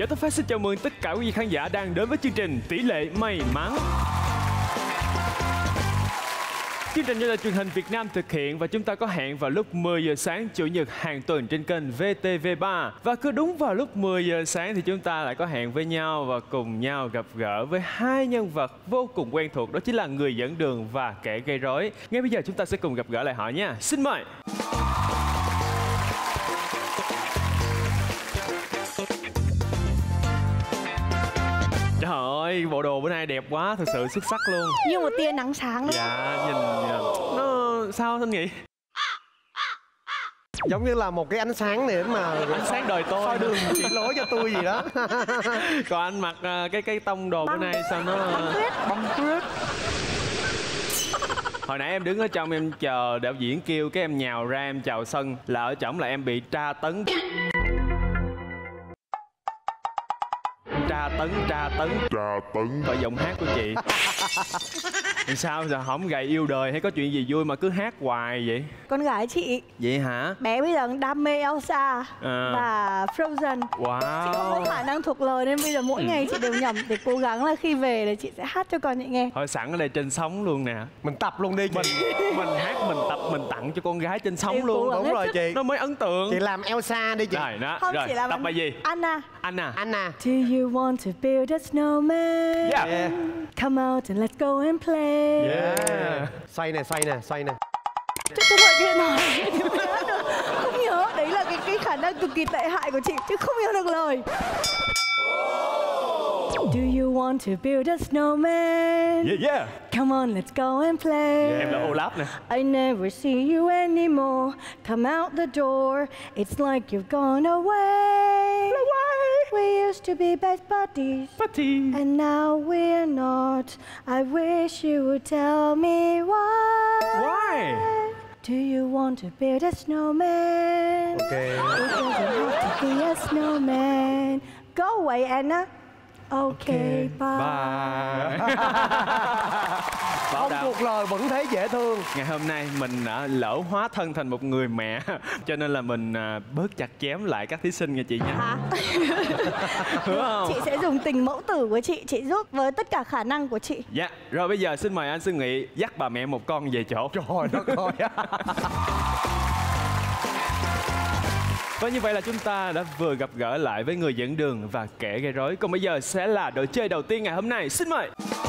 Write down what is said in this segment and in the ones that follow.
Giỏi Tấm Phát xin chào mừng tất cả quý vị khán giả đang đến với chương trình Tỷ lệ may mắn. Chương trình do Đài Truyền hình Việt Nam thực hiện và chúng ta có hẹn vào lúc 10 giờ sáng Chủ nhật hàng tuần trên kênh VTV3. Và cứ đúng vào lúc 10 giờ sáng thì chúng ta lại có hẹn với nhau và cùng nhau gặp gỡ với hai nhân vật vô cùng quen thuộc, đó chính là người dẫn đường và kẻ gây rối. Ngay bây giờ chúng ta sẽ cùng gặp gỡ lại họ nha. Xin mời. Trời ơi, bộ đồ bữa nay đẹp quá, thực sự xuất sắc luôn. Như một tia nắng sáng đó. Dạ, nhìn nó sao anh nghĩ? Giống như là một cái ánh sáng để mà Ánh sáng đời tôi, soi đường chỉ lối cho tôi gì đó. Còn anh mặc cái tông đồ bữa nay sao nó Băng tuyết. Hồi nãy em đứng ở trong em chờ đạo diễn kêu cái em nhào ra em chào sân, là ở trỏng là em bị tra tấn. Tra tấn bởi giọng hát của chị. Làm sao giờ không gầy yêu đời hay có chuyện gì vui mà cứ hát hoài vậy? Con gái chị. Vậy hả? Bé bây giờ đam mê Elsa và Frozen. Wow. Chị không có khả năng thuộc lời nên bây giờ mỗi ngày chị đều nhẩm để cố gắng là khi về là chị sẽ hát cho con chị nghe. Thôi sẵn ở đây trên sóng luôn nè. Mình tập luôn đi chị. Mình hát, mình tập, mình tặng cho con gái trên sóng Em luôn. cố Đúng rồi chị. Nó mới ấn tượng. Chị làm Elsa đi chị. Rồi đó. Không, Rồi chỉ làm tập bài gì? Anna. Anna. Do you want to build a snowman? Yeah. Come out and let's go and play. Yeah. Xoay nè. Cho mọi chuyện nói. Không nhớ, đấy là cái khả năng cực kỳ tệ hại của chị chứ không nhớ được lời. Do you want to build a snowman? Yeah. Come on, let's go and play. Em là Olaf nè. I never see you anymore. Come out the door. It's like you've gone away. We used to be best buddies. And now we're not. I wish you would tell me why. Why? Do you want to build a snowman? Ok. It doesn't have to be a snowman. Go away, Anna. Okay, bye. Không thuộc lời vẫn thấy dễ thương. Ngày hôm nay mình đã lỡ hóa thân thành một người mẹ, cho nên là mình bớt chặt chém lại các thí sinh nha chị nha. Hả? Đúng không? Chị sẽ dùng tình mẫu tử của chị giúp với tất cả khả năng của chị. Dạ, rồi bây giờ xin mời anh Xuân Nghị dắt bà mẹ một con về chỗ. Trời đất ơi. Và như vậy là chúng ta đã vừa gặp gỡ lại với người dẫn đường và kẻ gây rối. Còn bây giờ sẽ là đội chơi đầu tiên ngày hôm nay. Xin mời.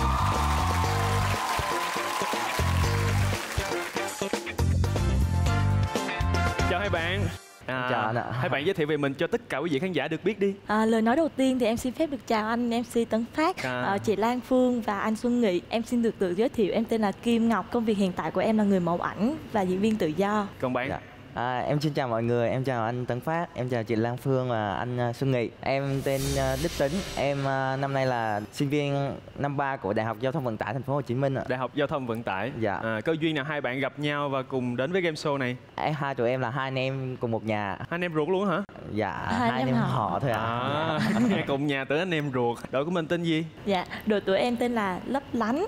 Chào hai bạn. Chào anh ạ. Hai bạn giới thiệu về mình cho tất cả quý vị khán giả được biết đi. Lời nói đầu tiên thì em xin phép được chào anh MC Tấn Phát, chị Lan Phương và anh Xuân Nghị. Em xin được tự giới thiệu, em tên là Kim Ngọc. Công việc hiện tại của em là người mẫu ảnh và diễn viên tự do. Còn bạn? Em xin chào mọi người, em chào anh Tấn Phát, em chào chị Lan Phương và anh Xuân Nghị. Em tên Đích Tính, em năm nay là sinh viên năm 3 của Đại học Giao thông Vận tải Thành phố Hồ Chí Minh ạ. Đại học Giao thông Vận tải. Dạ. Cơ duyên nào hai bạn gặp nhau và cùng đến với game show này? Hai tụi em là hai anh em cùng một nhà. Hai anh em ruột luôn hả? Dạ, hai anh em họ thôi ạ. Nghe cùng nhà tưởng anh em ruột. Đội của mình tên gì? Dạ, đội tụi em tên là Lấp Lánh.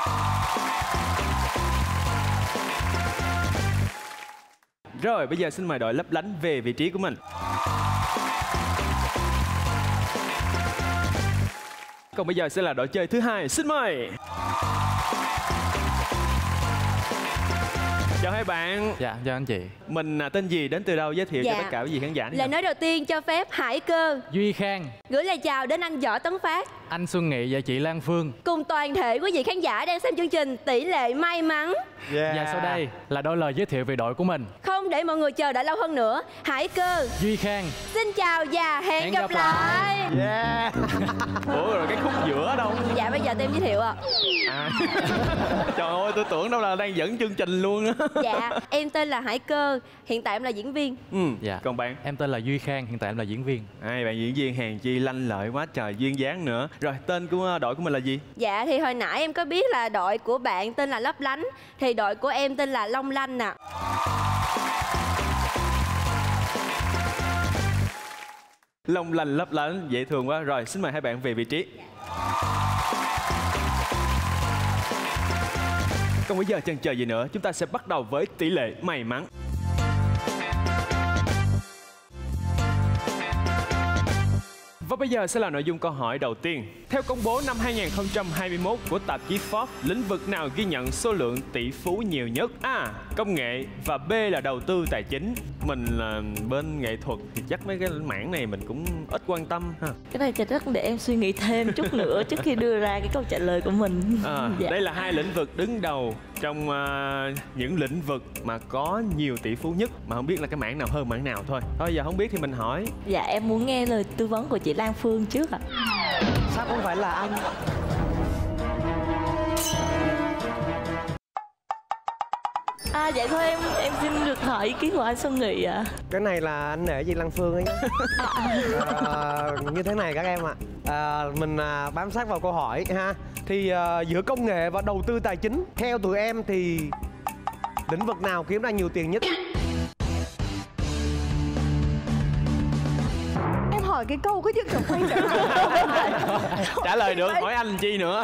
Rồi, bây giờ xin mời đội Lấp Lánh về vị trí của mình. Còn bây giờ sẽ là đội chơi thứ hai. Xin mời. Chào hai bạn. Dạ, chào anh chị. Mình tên gì, đến từ đâu, giới thiệu cho tất cả quý vị khán giả. Lời nói đầu tiên cho phép Hải Cơ Duy Khang gửi lời chào đến anh Võ Tấn Phát, anh Xuân Nghị và chị Lan Phương cùng toàn thể quý vị khán giả đang xem chương trình Tỷ lệ may mắn. Và sau đây là đôi lời giới thiệu về đội của mình. Không để mọi người chờ đợi lâu hơn nữa, Hải Cơ, Duy Khang xin chào và hẹn gặp lại. Ủa rồi cái khúc giữa đâu? Dạ bây giờ em giới thiệu ạ. Trời ơi, tôi tưởng đâu là đang dẫn chương trình luôn á. Dạ, em tên là Hải Cơ, hiện tại em là diễn viên. Dạ. Còn bạn? Em tên là Duy Khang, hiện tại em là diễn viên. Bạn diễn viên hèn chi lanh lợi quá trời, duyên dáng nữa. Rồi tên của đội của mình là gì? Dạ thì hồi nãy em có biết là đội của bạn tên là Lấp Lánh, thì đội của em tên là Long Lanh ạ. Long lanh lấp lánh, dễ thương quá. Rồi xin mời hai bạn về vị trí. Còn bây giờ chần chờ gì nữa, chúng ta sẽ bắt đầu với tỷ lệ may mắn. Và bây giờ sẽ là nội dung câu hỏi đầu tiên. Theo công bố năm 2021 của tạp chí Forbes, lĩnh vực nào ghi nhận số lượng tỷ phú nhiều nhất? A. Công nghệ và B là đầu tư tài chính. Mình là bên nghệ thuật thì chắc mấy cái mảng này mình cũng ít quan tâm ha. Cái này chắc để em suy nghĩ thêm chút nữa trước khi đưa ra cái câu trả lời của mình. Dạ. Đây là hai lĩnh vực đứng đầu trong những lĩnh vực mà có nhiều tỷ phú nhất, mà không biết là cái mảng nào hơn mảng nào thôi. Thôi giờ không biết thì mình hỏi. Dạ em muốn nghe lời tư vấn của chị Lan Phương trước ạ. Sao không phải là anh? Dạ thôi em xin được hỏi ý kiến của anh Xuân Nghị ạ. Cái này là anh nể chị Lan Phương ấy. Như thế này các em ạ. Mình bám sát vào câu hỏi ha. Thì giữa công nghệ và đầu tư tài chính, theo tụi em thì lĩnh vực nào kiếm ra nhiều tiền nhất? Em hỏi cái câu có những kiểu quay trở Trả lời được, hỏi anh chi nữa.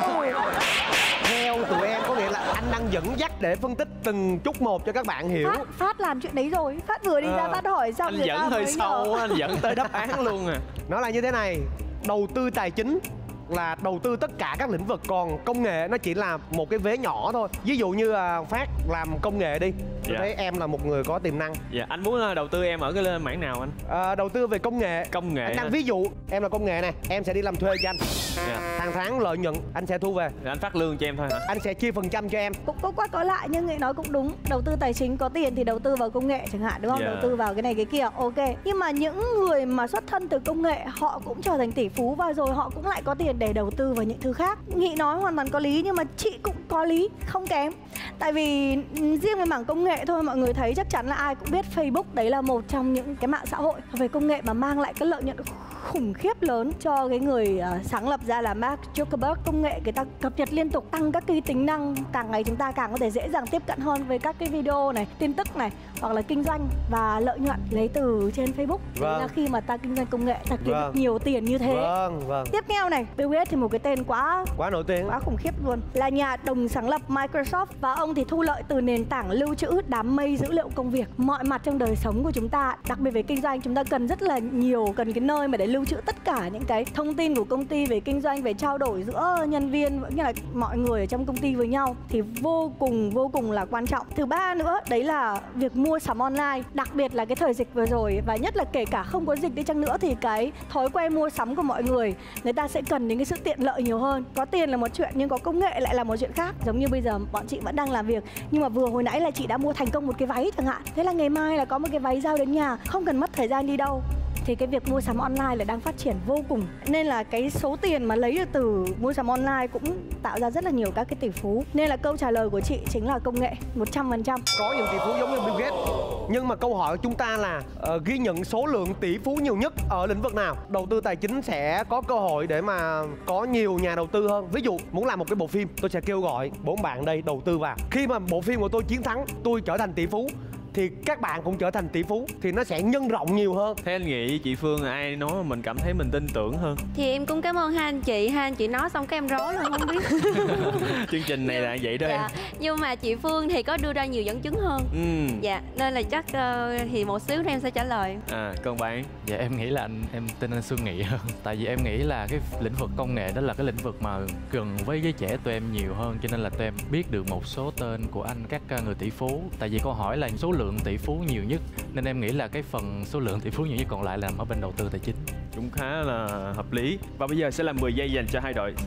Theo tụi em có nghĩa là anh đang dẫn dắt để phân tích từng chút một cho các bạn hiểu. Phát làm chuyện đấy rồi. Phát vừa đi ra Phát hỏi xong anh dẫn hơi sâu, anh dẫn tới đáp án luôn à. Nó là như thế này, đầu tư tài chính là đầu tư tất cả các lĩnh vực, còn công nghệ nó chỉ là một cái vế nhỏ thôi. Ví dụ như Phát làm công nghệ đi, tôi thấy em là một người có tiềm năng. Dạ, anh muốn đầu tư em ở cái mảng nào anh? Đầu tư về công nghệ. Công nghệ. Anh đang ví dụ em là công nghệ này, em sẽ đi làm thuê cho anh. Hàng tháng lợi nhuận anh sẽ thu về. Thì anh phát lương cho em thôi hả? Anh sẽ chia phần trăm cho em. Cũng có qua có lại nhưng Nghị nói cũng đúng. Đầu tư tài chính có tiền thì đầu tư vào công nghệ chẳng hạn, đúng không? Đầu tư vào cái này cái kia, ok. Nhưng mà những người mà xuất thân từ công nghệ họ cũng trở thành tỷ phú và rồi họ cũng lại có tiền để đầu tư vào những thứ khác. Nghị nói hoàn toàn có lý nhưng mà chị cũng có lý, không kém. Tại vì riêng về mảng công nghệ thôi, mọi người thấy chắc chắn là ai cũng biết Facebook đấy là một trong những cái mạng xã hội về công nghệ mà mang lại cái lợi nhuận khủng khiếp lớn cho cái người sáng lập ra là Mark Zuckerberg. Công nghệ người ta cập nhật liên tục, tăng các cái tính năng, càng ngày chúng ta càng có thể dễ dàng tiếp cận hơn với các cái video này, tin tức này, hoặc là kinh doanh và lợi nhuận lấy từ trên Facebook. Đấy là khi mà ta kinh doanh công nghệ ta kiếm được nhiều tiền như thế. Tiếp theo này, Bill Gates thì một cái tên quá nổi tiếng, quá khủng khiếp luôn, là nhà đồng sáng lập Microsoft và ông thì thu lợi từ nền tảng lưu trữ đám mây dữ liệu công việc. Mọi mặt trong đời sống của chúng ta, đặc biệt về kinh doanh, chúng ta cần rất là nhiều, cần cái nơi mà để lưu trữ tất cả những cái thông tin của công ty về kinh doanh, về trao đổi giữa nhân viên cũng như là mọi người ở trong công ty với nhau thì vô cùng là quan trọng. Thứ ba nữa đấy là việc mua sắm online, đặc biệt là cái thời dịch vừa rồi, và nhất là kể cả không có dịch đi chăng nữa thì cái thói quen mua sắm của mọi người ta sẽ cần đến cái sự tiện lợi nhiều hơn. Có tiền là một chuyện nhưng có công nghệ lại là một chuyện khác. Giống như bây giờ bọn chị vẫn đang làm việc nhưng mà vừa hồi nãy là chị đã mua thành công một cái váy chẳng hạn, thế là ngày mai là có một cái váy giao đến nhà, không cần mất thời gian đi đâu. Thì cái việc mua sắm online là đang phát triển vô cùng. Nên là cái số tiền mà lấy được từ mua sắm online cũng tạo ra rất là nhiều các cái tỷ phú. Nên là câu trả lời của chị chính là công nghệ 100%. Có những tỷ phú giống như Bill Gates. Nhưng mà câu hỏi của chúng ta là ghi nhận số lượng tỷ phú nhiều nhất ở lĩnh vực nào? Đầu tư tài chính sẽ có cơ hội để mà có nhiều nhà đầu tư hơn. Ví dụ muốn làm một cái bộ phim, tôi sẽ kêu gọi 4 bạn đây đầu tư vào. Khi mà bộ phim của tôi chiến thắng, tôi trở thành tỷ phú, thì các bạn cũng trở thành tỷ phú, thì nó sẽ nhân rộng nhiều hơn. Thế anh nghĩ chị Phương ai nói mà mình cảm thấy mình tin tưởng hơn? Thì em cũng cảm ơn hai anh chị nói xong cái em rối luôn không biết. Chương trình này là vậy đó em. Nhưng mà chị Phương thì có đưa ra nhiều dẫn chứng hơn. Dạ, nên là chắc thì một xíu nữa em sẽ trả lời. Còn bạn? Dạ em nghĩ là em tin anh Xuân Nghị hơn. Tại vì em nghĩ là cái lĩnh vực công nghệ đó là cái lĩnh vực mà gần với giới trẻ tụi em nhiều hơn, cho nên là tụi em biết được một số tên của các người tỷ phú. Tại vì câu hỏi là số lượng tỷ phú nhiều nhất, nên em nghĩ là cái phần số lượng tỷ phú nhiều nhất còn lại là nằm ở bên đầu tư tài chính. Cũng khá là hợp lý. Và bây giờ sẽ là 10 giây dành cho hai đội.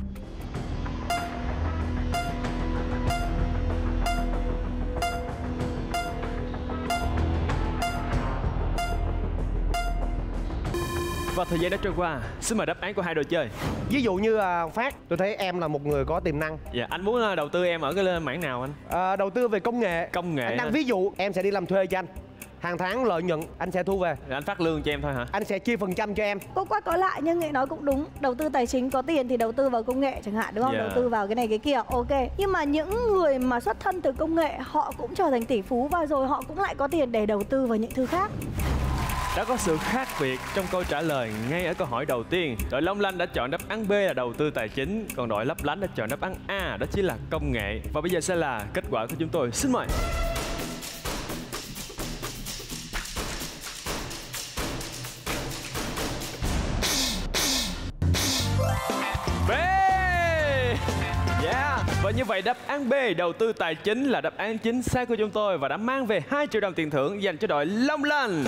Và thời gian đã trôi qua, xin mời đáp án của hai đội chơi. Ví dụ như Phát, tôi thấy em là một người có tiềm năng. Dạ, anh muốn đầu tư em ở cái mảng nào anh? Đầu tư về công nghệ. Công nghệ. Anh đang ví dụ em sẽ đi làm thuê cho anh. Hàng tháng lợi nhuận anh sẽ thu về. Anh phát lương cho em thôi hả? Anh sẽ chia phần trăm cho em. Có qua có lại nhưng Nghị nói cũng đúng. Đầu tư tài chính có tiền thì đầu tư vào công nghệ chẳng hạn, đúng không? Đầu tư vào cái này cái kia, ok. Nhưng mà những người mà xuất thân từ công nghệ họ cũng trở thành tỷ phú và rồi họ cũng lại có tiền để đầu tư vào những thứ khác. Đã có sự khác biệt trong câu trả lời ngay ở câu hỏi đầu tiên. Đội Long Lanh đã chọn đáp án B là đầu tư tài chính, còn đội Lấp Lánh đã chọn đáp án A, đó chính là công nghệ. Và bây giờ sẽ là kết quả của chúng tôi. Xin mời. Và như vậy đáp án B, đầu tư tài chính là đáp án chính xác của chúng tôi và đã mang về 2 triệu đồng tiền thưởng dành cho đội Long Lanh.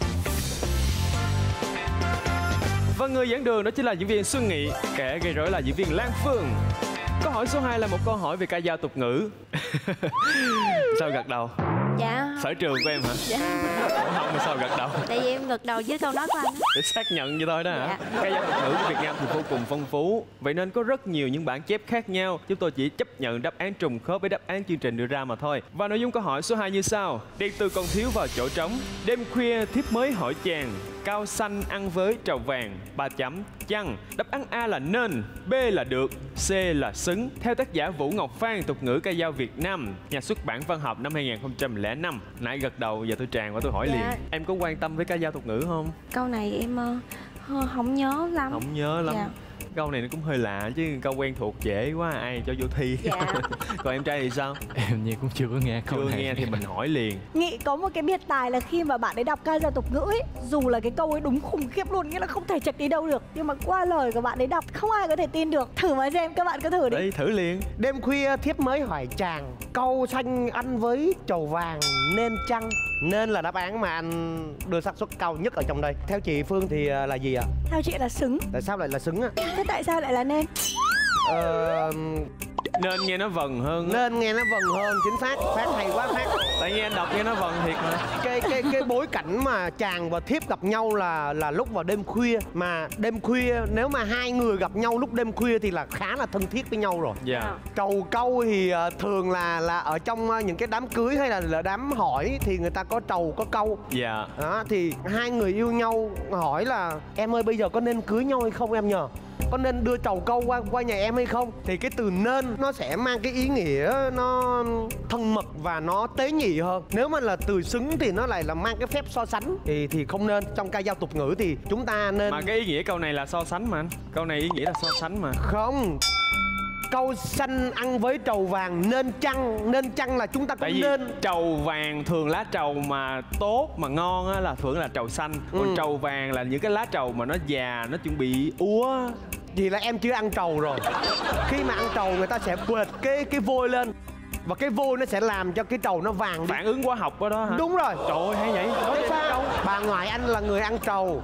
Và người dẫn đường đó chính là diễn viên Xuân Nghị, kẻ gây rối là diễn viên Lan Phương. Câu hỏi số 2 là một câu hỏi về ca dao tục ngữ. Sao gật đầu? Dạ. Sở trường của em hả? Dạ. Không mà sao gật đầu? Tại vì em gật đầu với câu nói của anh. Để xác nhận như thôi đó hả? Dạ. Ca dao tục ngữ của Việt Nam thì vô cùng phong phú. Vậy nên có rất nhiều những bản chép khác nhau. Chúng tôi chỉ chấp nhận đáp án trùng khớp với đáp án chương trình đưa ra mà thôi. Và nội dung câu hỏi số 2 như sau. Điện từ còn thiếu vào chỗ trống. Đêm khuya thiếp mới hỏi chàng. Cao xanh ăn với trầu vàng. 3 chấm chăng. Đáp án A là nên, B là được, C là xứng. Theo tác giả Vũ Ngọc Phan, tục ngữ ca dao Việt Nam, nhà xuất bản Văn học năm 2005. Nãy gật đầu, giờ tôi tràn qua tôi hỏi Dạ. liền. Em có quan tâm với ca dao tục ngữ không? Câu này em không nhớ lắm. Không nhớ lắm. Dạ. Câu này nó cũng hơi lạ chứ câu quen thuộc dễ quá, ai cho vô thi. Dạ. Còn em trai thì sao? Em như cũng chưa có nghe câu Chưa này. nghe thì mình hỏi liền. Nghị có một cái biệt tài là khi mà bạn ấy đọc ca dao tục ngữ ấy, dù là cái câu ấy đúng khủng khiếp luôn, nghĩa là không thể chệch đi đâu được, nhưng mà qua lời của bạn ấy đọc không ai có thể tin được. Thử mà xem, các bạn cứ thử đi. Đấy, thử liền. Đêm khuya thiếp mới hỏi chàng, câu xanh ăn với trầu vàng nên chăng. Nên là đáp án mà anh đưa xác suất cao nhất ở trong đây. Theo chị Phương thì là gì ạ? Theo chị là xứng. Tại sao lại là xứng á? Thế tại sao lại là nên? Nên nghe nó vần hơn. Nên nghe nó vần hơn, chính xác. Phát hay quá Phát. Tại nghe anh đọc nghe nó vần thiệt mà. Cái bối cảnh mà chàng và thiếp gặp nhau là lúc vào đêm khuya. Mà đêm khuya nếu mà hai người gặp nhau lúc đêm khuya thì là khá là thân thiết với nhau rồi. Dạ. Trầu câu thì thường là ở trong những cái đám cưới hay là đám hỏi thì người ta có trầu có câu. Dạ. Đó, thì hai người yêu nhau hỏi là em ơi bây giờ có nên cưới nhau hay không em nhờ? Có nên đưa trầu câu qua nhà em hay không? Thì cái từ nên nó sẽ mang cái ý nghĩa nó thân mật và nó tế nhị hơn. Nếu mà là từ xứng thì nó lại là mang cái phép so sánh thì không nên. Trong ca dao tục ngữ thì chúng ta nên. Mà cái ý nghĩa câu này là so sánh mà anh. Câu này ý nghĩa là so sánh mà. Không. Câu xanh ăn với trầu vàng nên chăng. Nên chăng là chúng ta có Tại vì nên. trầu vàng thường lá trầu mà tốt mà ngon á là thường là trầu xanh. Còn trầu vàng là những cái lá trầu mà nó già, nó chuẩn bị úa. Vì là em chưa ăn trầu rồi. Khi mà ăn trầu người ta sẽ quệt cái vôi lên. Và cái vôi nó sẽ làm cho cái trầu nó vàng đi. Phản ứng hóa học đó đó hả? Đúng rồi. Trời ơi hay vậy. Thế sao? Bà ngoại anh là người ăn trầu.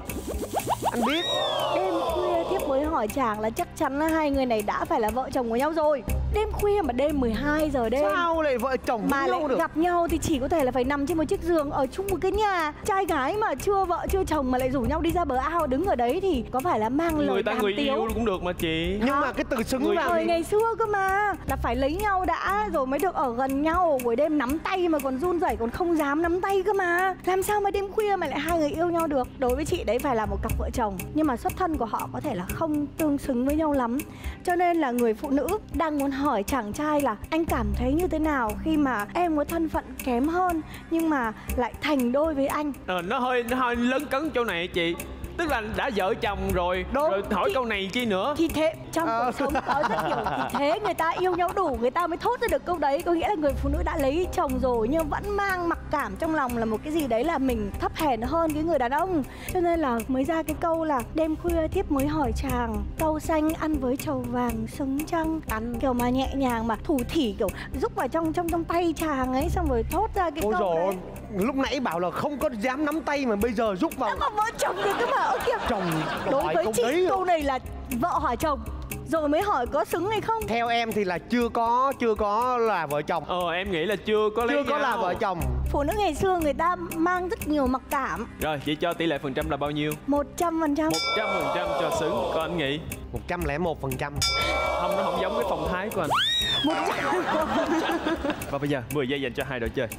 Anh biết. Đêm khuya thiếp mới hỏi chàng là chắc chắn là hai người này đã phải là vợ chồng của nhau rồi. Đêm khuya mà đêm 12 giờ đêm. Sao lại vợ chồng mà với lại nhau được? gặp nhau thì chỉ có thể là phải nằm trên một chiếc giường ở chung một cái nhà. Trai gái mà chưa vợ chưa chồng mà lại rủ nhau đi ra bờ ao đứng ở đấy thì có phải là mang lời Người ta đàm người tiếu. yêu cũng được mà chị. Nhưng mà cái từ xứng vào Thời thì ngày xưa cơ mà là phải lấy nhau đã rồi mới được ở gần nhau. Buổi đêm nắm tay mà còn run rẩy còn không dám nắm tay cơ mà. Làm sao mà đêm khuya mà lại hai người yêu nhau được? Đối với chị đấy phải là một cặp vợ chồng, nhưng mà xuất thân của họ có thể là không tương xứng với nhau lắm. Cho nên là người phụ nữ đang muốn hỏi chàng trai là anh cảm thấy như thế nào khi mà em có thân phận kém hơn nhưng mà lại thành đôi với anh. Nó hơi lấn cấn chỗ này chị. Tức là đã vợ chồng rồi. Đúng. Rồi hỏi Thì- câu này chi nữa. Thì thế trong cuộc sống có rất nhiều thì thế người ta yêu nhau đủ người ta mới thốt ra được câu đấy. Có nghĩa là người phụ nữ đã lấy chồng rồi nhưng vẫn mang mặc cảm trong lòng là một cái gì đấy là mình thấp hèn hơn cái người đàn ông. Cho nên là mới ra cái câu là đêm khuya thiếp mới hỏi chàng, câu xanh ăn với trầu vàng xứng chăng. Ăn kiểu mà nhẹ nhàng mà thủ thỉ kiểu rúc vào trong tay chàng ấy xong rồi thốt ra cái ôi câu dồi, đấy. lúc nãy bảo là không có dám nắm tay mà bây giờ rút vào Mà vợ chồng thì cứ bảo kìa. chồng. Đối hỏi với câu chị đấy. câu này là vợ hỏi chồng rồi mới hỏi có xứng hay không. Theo em thì là chưa có là vợ chồng. Em nghĩ là chưa có lấy Chưa có nhau. là vợ chồng. Phụ nữ ngày xưa người ta mang rất nhiều mặc cảm. Rồi chị cho tỷ lệ phần trăm là bao nhiêu? 100%. 100% cho xứng. Còn anh nghĩ 101%. không, nó không giống cái phong thái của anh. 100%. Và bây giờ 10 giây dành cho hai đội chơi.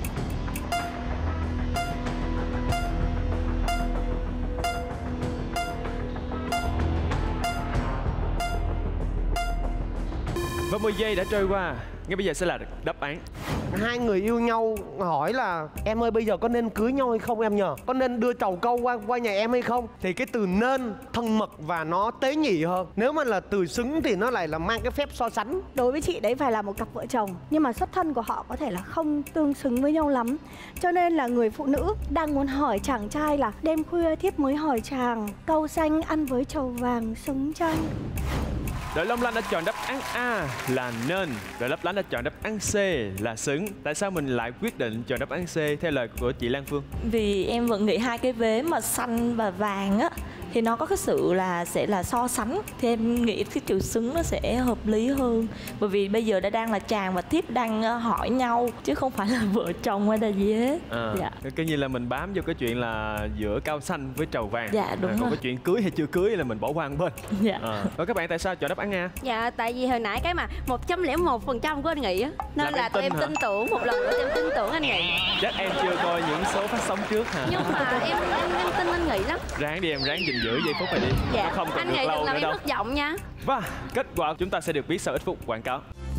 Và 10 giây đã trôi qua. Ngay bây giờ sẽ là đáp án. Hai người yêu nhau hỏi là em ơi bây giờ có nên cưới nhau hay không em nhờ? Có nên đưa trầu câu qua nhà em hay không? Thì cái từ nên thân mật và nó tế nhị hơn. Nếu mà là từ xứng thì nó lại là mang cái phép so sánh. Đối với chị đấy phải là một cặp vợ chồng, nhưng mà xuất thân của họ có thể là không tương xứng với nhau lắm. Cho nên là người phụ nữ đang muốn hỏi chàng trai là đêm khuya thiếp mới hỏi chàng, câu xanh ăn với trầu vàng xứng chăng. Đội Long Lanh đã chọn đáp án A là nên. Đội Lấp Lánh đã chọn đáp án C là xứng. Tại sao mình lại quyết định chọn đáp án C theo lời của chị Lan Phương? Vì em vẫn nghĩ hai cái vế mà xanh và vàng á thì nó có cái sự là sẽ là so sánh, thì em nghĩ cái chữ xứng nó sẽ hợp lý hơn. Bởi vì bây giờ đang là chàng và thiếp đang hỏi nhau chứ không phải là vợ chồng hay là gì hết. Dạ. Coi như là mình bám vô cái chuyện là giữa cao xanh với trầu vàng. Dạ đúng Còn rồi. cái chuyện cưới hay chưa cưới là mình bỏ qua một bên. Dạ. Và các bạn tại sao chọn đáp án A? Dạ tại vì hồi nãy cái mà 101% của anh Nghị á, nên Làm là em tụi tin em hả? tin tưởng một lần nữa, em tin tưởng anh Nghị. Chắc em chưa coi những số phát sóng trước hả? Nhưng mà em tin anh Nghị lắm. Ráng đi em, ráng gìn giữ giây phút này đi. Dạ. Nó không còn Anh được Nghị lâu đừng làm nữa em đâu. thất vọng nha. Và kết quả chúng ta sẽ được biết sau ít phút quảng cáo.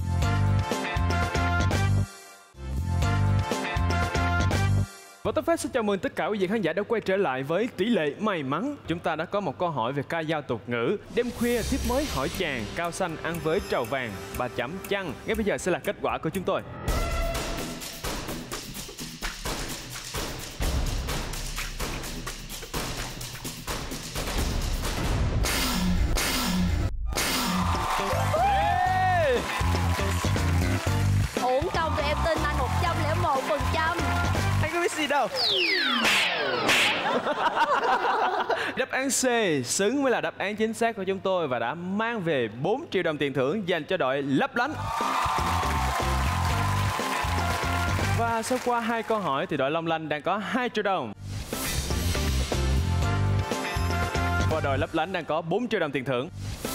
Và Top Phát xin chào mừng tất cả quý vị khán giả đã quay trở lại với tỷ lệ may mắn. Chúng ta đã có một câu hỏi về ca dao tục ngữ. Đêm khuya thiếp mới hỏi chàng, cao xanh ăn với trầu vàng, 3 chấm chăng. Ngay bây giờ sẽ là kết quả của chúng tôi. Uổng công tụi em tin anh 101%. Anh có biết gì đâu. Đáp án C xứng mới là đáp án chính xác của chúng tôi và đã mang về 4 triệu đồng tiền thưởng dành cho đội Lấp Lánh. Và sau qua 2 câu hỏi thì đội Long Lanh đang có 2 triệu đồng. Và đội Lấp Lánh đang có 4 triệu đồng tiền thưởng.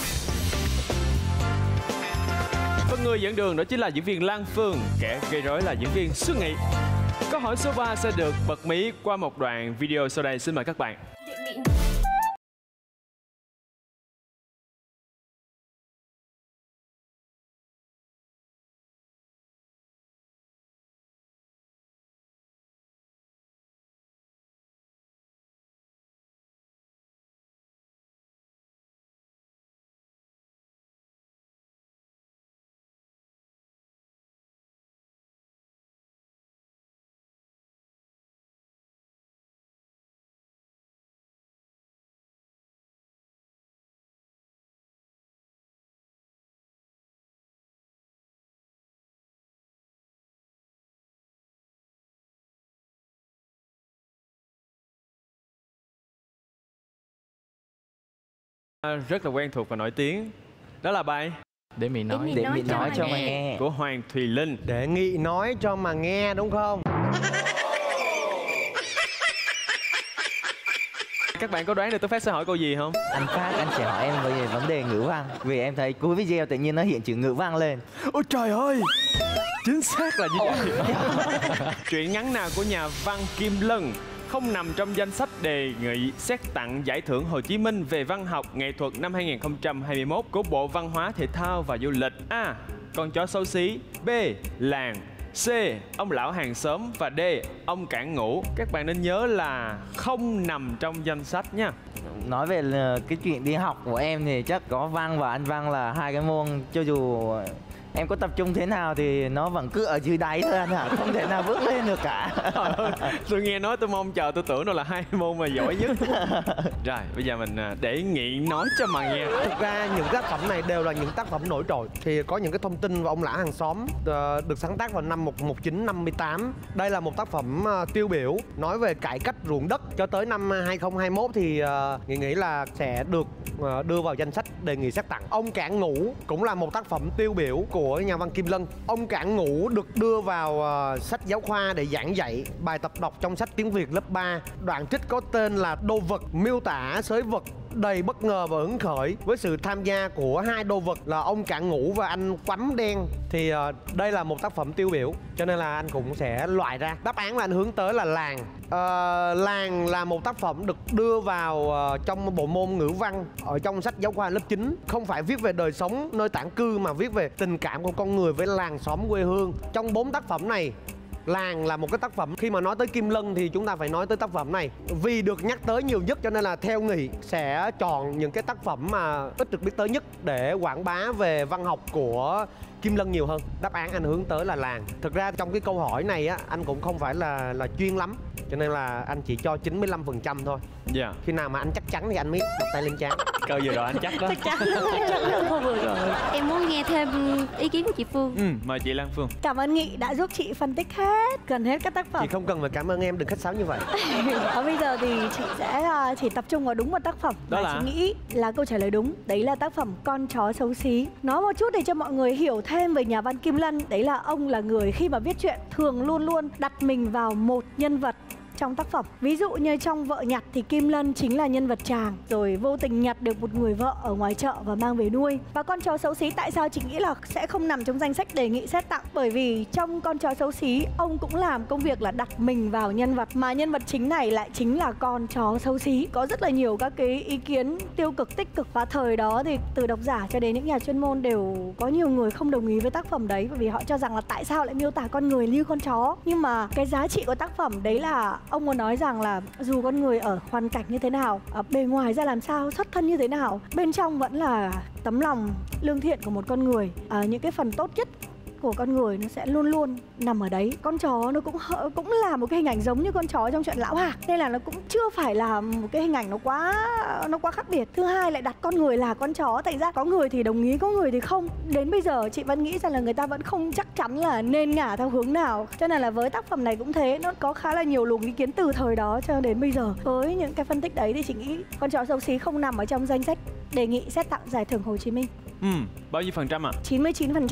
Và người dẫn đường đó chính là diễn viên Lan Phương, kẻ gây rối là diễn viên Xuân Nghị. Câu hỏi số 3 sẽ được bật mí qua một đoạn video sau đây, xin mời các bạn. Rất là quen thuộc và nổi tiếng. Đó là bài Để Mị nói. Để Mị nói cho mà nghe. của Hoàng Thùy Linh. Để Nghị nói cho mà nghe đúng không? Các bạn có đoán được Tôi Phát sẽ hỏi câu gì không? Anh Phát, anh sẽ hỏi em về vấn đề ngữ văn. Vì em thấy cuối video tự nhiên nó hiện chữ ngữ văn lên. Ôi trời ơi! Chính xác là như vậy. Truyện ngắn nào của nhà văn Kim Lân không nằm trong danh sách đề nghị xét tặng giải thưởng Hồ Chí Minh về văn học nghệ thuật năm 2021 của Bộ Văn hóa Thể thao và Du lịch? A. Con chó xấu xí. B. Làng. C. Ông lão hàng xóm. Và D. Ông cản ngủ. Các bạn nên nhớ là không nằm trong danh sách nha. Nói về cái chuyện đi học của em thì chắc có văn và anh văn là hai cái môn cho dù em có tập trung thế nào thì nó vẫn cứ ở dưới đáy thôi anh ạ, không thể nào bước lên được cả. Tôi nghe nói tôi mong chờ, tôi tưởng đó là hai môn mà giỏi nhất. Rồi bây giờ mình để Nghị nói cho mà nghe. Thực ra những tác phẩm này đều là những tác phẩm nổi trội. Thì có những cái thông tin về ông lão hàng xóm được sáng tác vào năm 1958. Đây là một tác phẩm tiêu biểu nói về cải cách ruộng đất. Cho tới năm 2021 thì Nghị nghĩ là sẽ được đưa vào danh sách đề nghị xét tặng. Ông cản ngủ cũng là một tác phẩm tiêu biểu của nhà văn Kim Lân. Ông cản ngủ được đưa vào sách giáo khoa để giảng dạy bài tập đọc trong sách tiếng Việt lớp 3. Đoạn trích có tên là Đô vật, miêu tả xới vật đầy bất ngờ và hứng khởi với sự tham gia của hai đô vật là ông cản ngủ và anh quắm đen. Thì đây là một tác phẩm tiêu biểu cho nên là anh cũng sẽ loại ra. Đáp án mà anh hướng tới là Làng. Làng là một tác phẩm được đưa vào trong bộ môn ngữ văn ở trong sách giáo khoa lớp 9. Không phải viết về đời sống nơi tản cư mà viết về tình cảm của con người với làng xóm quê hương. Trong 4 tác phẩm này, Làng là một cái tác phẩm khi mà nói tới Kim Lân thì chúng ta phải nói tới tác phẩm này. Vì được nhắc tới nhiều nhất cho nên là theo Nghị sẽ chọn những cái tác phẩm mà ít được biết tới nhất để quảng bá về văn học của Kim Lân nhiều hơn. Đáp án anh hướng tới là Làng. Thực ra trong cái câu hỏi này á, anh cũng không phải là chuyên lắm cho nên là anh chỉ cho 95% thôi. Dạ. Khi nào mà anh chắc chắn thì anh mới đặt tay lên trán. Câu giờ rồi anh chắc đó. Chắc chắn là không vừa rồi. Em muốn nghe thêm ý kiến của chị Phương. Mời chị Lan Phương. Cảm ơn Nghị đã giúp chị phân tích hết gần hết các tác phẩm. Chị không cần phải cảm ơn em, đừng khách sáo như vậy. Bây giờ thì chị sẽ chỉ tập trung vào đúng một tác phẩm Đó mà là? chị nghĩ là câu trả lời đúng. Đấy là tác phẩm Con chó xấu xí. Nói một chút để cho mọi người hiểu thêm về nhà văn Kim Lân. Đấy là ông là người khi mà viết truyện thường luôn luôn đặt mình vào một nhân vật trong tác phẩm. Ví dụ như trong Vợ Nhặt thì Kim Lân chính là nhân vật chàng, rồi vô tình nhặt được một người vợ ở ngoài chợ và mang về nuôi. Và Con chó xấu xí tại sao chị nghĩ là sẽ không nằm trong danh sách đề nghị xét tặng? Bởi vì trong Con chó xấu xí, ông cũng làm công việc là đặt mình vào nhân vật, mà nhân vật chính này lại chính là con chó xấu xí. Có rất là nhiều các cái ý kiến tiêu cực, tích cực, và thời đó thì từ độc giả cho đến những nhà chuyên môn đều có nhiều người không đồng ý với tác phẩm đấy, bởi vì họ cho rằng là tại sao lại miêu tả con người như con chó. Nhưng mà cái giá trị của tác phẩm đấy là ông muốn nói rằng là dù con người ở hoàn cảnh như thế nào, bề ngoài ra làm sao, xuất thân như thế nào, bên trong vẫn là tấm lòng lương thiện của một con người. Những cái phần tốt nhất của con người nó sẽ luôn luôn nằm ở đấy. Con chó nó cũng là một cái hình ảnh giống như con chó trong truyện Lão Hạc, nên là nó cũng chưa phải là một cái hình ảnh nó quá khác biệt. Thứ hai lại đặt con người là con chó, thành ra có người thì đồng ý, có người thì không. Đến bây giờ chị vẫn nghĩ rằng là người ta vẫn không chắc chắn là nên ngả theo hướng nào, cho nên là với tác phẩm này cũng thế, nó có khá là nhiều luồng ý kiến từ thời đó cho đến bây giờ. Với những cái phân tích đấy thì chị nghĩ Con chó xấu xí không nằm ở trong danh sách đề nghị xét tặng giải thưởng Hồ Chí Minh. Bao nhiêu phần trăm ạ? 99%.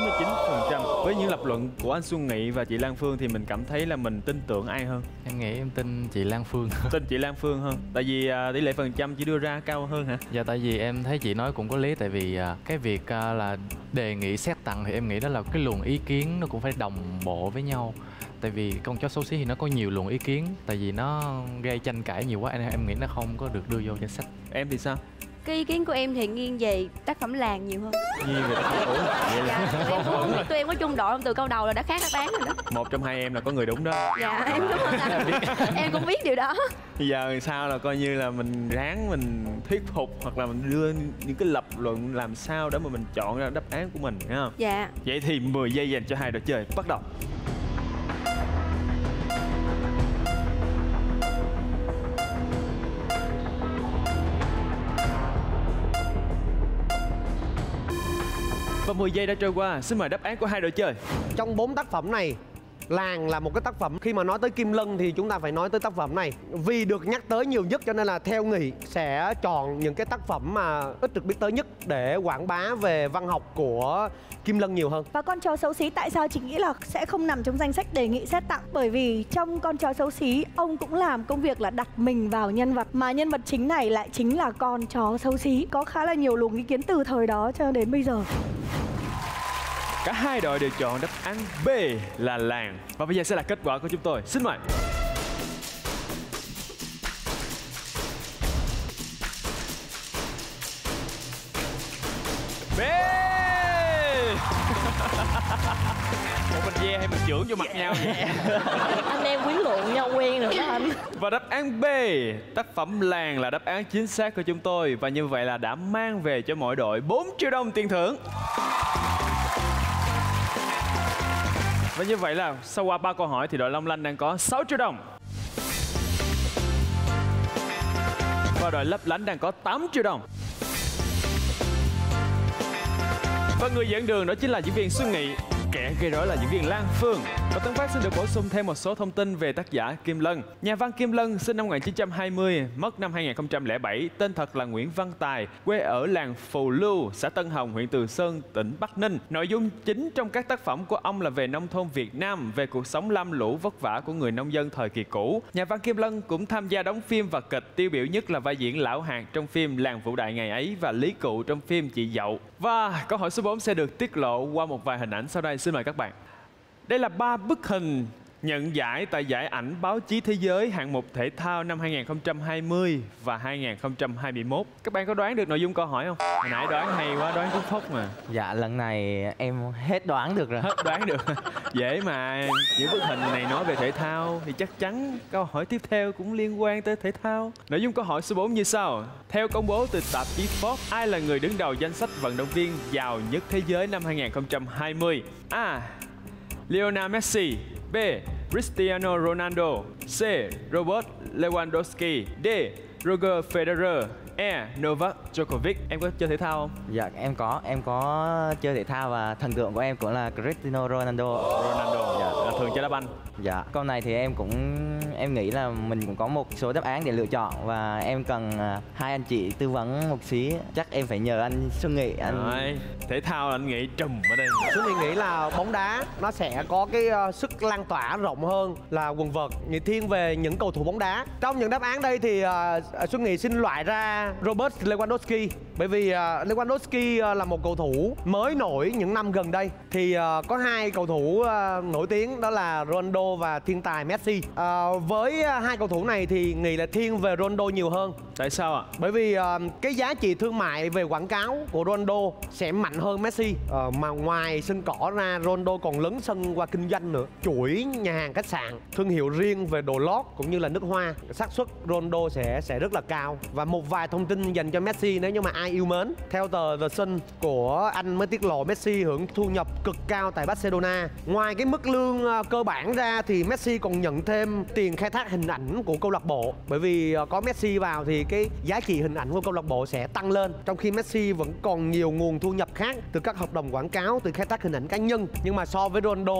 99%. Với những lập luận của anh Xuân Nghị và chị Lan Phương thì mình cảm thấy là mình tin tưởng ai hơn? Em nghĩ em tin chị Lan Phương. Tin chị Lan Phương hơn. Tại vì tỷ lệ phần trăm chỉ đưa ra cao hơn hả? Dạ, tại vì em thấy chị nói cũng có lý. Tại vì cái việc là đề nghị xét tặng thì em nghĩ đó là cái luồng ý kiến nó cũng phải đồng bộ với nhau. Tại vì Con chó xấu xí thì nó có nhiều luồng ý kiến, tại vì nó gây tranh cãi nhiều quá, em nghĩ nó không có được đưa vô danh sách. Em thì sao? Cái ý kiến của em thì nghiêng về tác phẩm Làng nhiều hơn. Nghiêng về tác phẩm. Ủa, vậy là Tụi em có chung đội từ câu đầu là đã khác đáp án rồi đó. một trong hai em là có người đúng đó. Dạ em đúng rồi anh. Em cũng biết điều đó. Bây giờ sao là coi như là mình ráng mình thuyết phục, hoặc là mình đưa những cái lập luận làm sao để mà mình chọn ra đáp án của mình, nghe không? Dạ. Vậy thì 10 giây dành cho hai đội chơi, bắt đầu. Và 10 giây đã trôi qua, xin mời đáp án của hai đội chơi. Trong 4 tác phẩm này, Làng là một cái tác phẩm, khi mà nói tới Kim Lân thì chúng ta phải nói tới tác phẩm này. Vì được nhắc tới nhiều nhất cho nên là theo Nghị sẽ chọn những cái tác phẩm mà ít được biết tới nhất để quảng bá về văn học của Kim Lân nhiều hơn. Và Con chó xấu xí tại sao chị nghĩ là sẽ không nằm trong danh sách đề nghị xét tặng? Bởi vì trong Con chó xấu xí, ông cũng làm công việc là đặt mình vào nhân vật, mà nhân vật chính này lại chính là con chó xấu xí. Có khá là nhiều luồng ý kiến từ thời đó cho đến bây giờ. Cả hai đội đều chọn đáp án B là Làng. Và bây giờ sẽ là kết quả của chúng tôi. Xin mời. B. Một mình ve hay mình chưởng vô mặt nhau vậy? Anh em quyến lộn nhau quen rồi đó anh. Và đáp án B, tác phẩm Làng là đáp án chính xác của chúng tôi. Và như vậy là đã mang về cho mỗi đội 4 triệu đồng tiền thưởng. Và như vậy là sau qua 3 câu hỏi thì đội Long Lanh đang có 6 triệu đồng. Và đội Lấp Lánh đang có 8 triệu đồng. Và người dẫn đường đó chính là diễn viên Xuân Nghị. Kẻ gây rối là diễn viên Lan Phương. Và Tấn Phát xin được bổ sung thêm một số thông tin về tác giả Kim Lân. Nhà văn Kim Lân sinh năm 1920, mất năm 2007, tên thật là Nguyễn Văn Tài, quê ở làng Phù Lưu, xã Tân Hồng, huyện Từ Sơn, tỉnh Bắc Ninh. Nội dung chính trong các tác phẩm của ông là về nông thôn Việt Nam, về cuộc sống lam lũ vất vả của người nông dân thời kỳ cũ. Nhà văn Kim Lân cũng tham gia đóng phim và kịch, tiêu biểu nhất là vai diễn Lão Hạc trong phim Làng Vũ Đại ngày ấy và Lý Cụ trong phim Chị Dậu. Và câu hỏi số 4 sẽ được tiết lộ qua một vài hình ảnh sau đây. Xin mời các bạn. Đây là 3 bức hình nhận giải tại giải ảnh báo chí thế giới hạng mục thể thao năm 2020 và 2021. Các bạn có đoán được nội dung câu hỏi không? Hồi nãy đoán hay quá, đoán phút phốc mà. Dạ, lần này em hết đoán được rồi. Hết đoán được. Dễ mà. Những bức hình này nói về thể thao thì chắc chắn câu hỏi tiếp theo cũng liên quan tới thể thao. Nội dung câu hỏi số 4 như sau. Theo công bố từ tạp chí Forbes, ai là người đứng đầu danh sách vận động viên giàu nhất thế giới năm 2020? A. Lionel Messi. B. Cristiano Ronaldo. C. Robert Lewandowski. D. Roger Federer, E. Novak Djokovic. Em có chơi thể thao không? Dạ em có chơi thể thao và thần tượng của em cũng là Cristiano Ronaldo. Dạ, là thường chơi đá banh. Dạ, câu này thì em nghĩ là mình cũng có một số đáp án để lựa chọn và em cần hai anh chị tư vấn một xí. Chắc em phải nhờ anh Xuân Nghị. Rồi, thể thao là anh Nghị trùm ở đây. Xuân Nghị nghĩ là bóng đá nó sẽ có cái sức lan tỏa rộng hơn là quần vợt, Nghị thiên về những cầu thủ bóng đá. Trong những đáp án đây thì Xuân Nghị xin loại ra Robert Lewandowski, bởi vì Lewandowski là một cầu thủ mới nổi những năm gần đây. Thì có hai cầu thủ nổi tiếng, đó là Ronaldo và thiên tài Messi. Với hai cầu thủ này thì Nghị là thiên về Ronaldo nhiều hơn. Tại sao ạ? Bởi vì cái giá trị thương mại về quảng cáo của Ronaldo sẽ mạnh hơn Messi. Mà ngoài sân cỏ ra, Ronaldo còn lấn sân qua kinh doanh nữa. Chuỗi nhà hàng khách sạn, thương hiệu riêng về đồ lót cũng như là nước hoa. Xác suất Ronaldo sẽ rất là cao. Và một vài thông tin dành cho Messi nếu như mà ai yêu mến. Theo tờ The Sun của Anh mới tiết lộ Messi hưởng thu nhập cực cao tại Barcelona. Ngoài cái mức lương cơ bản ra thì Messi còn nhận thêm tiền khai thác hình ảnh của câu lạc bộ. Bởi vì có Messi vào thì cái giá trị hình ảnh của câu lạc bộ sẽ tăng lên. Trong khi Messi vẫn còn nhiều nguồn thu nhập khác từ các hợp đồng quảng cáo, từ khai thác hình ảnh cá nhân. Nhưng mà so với Ronaldo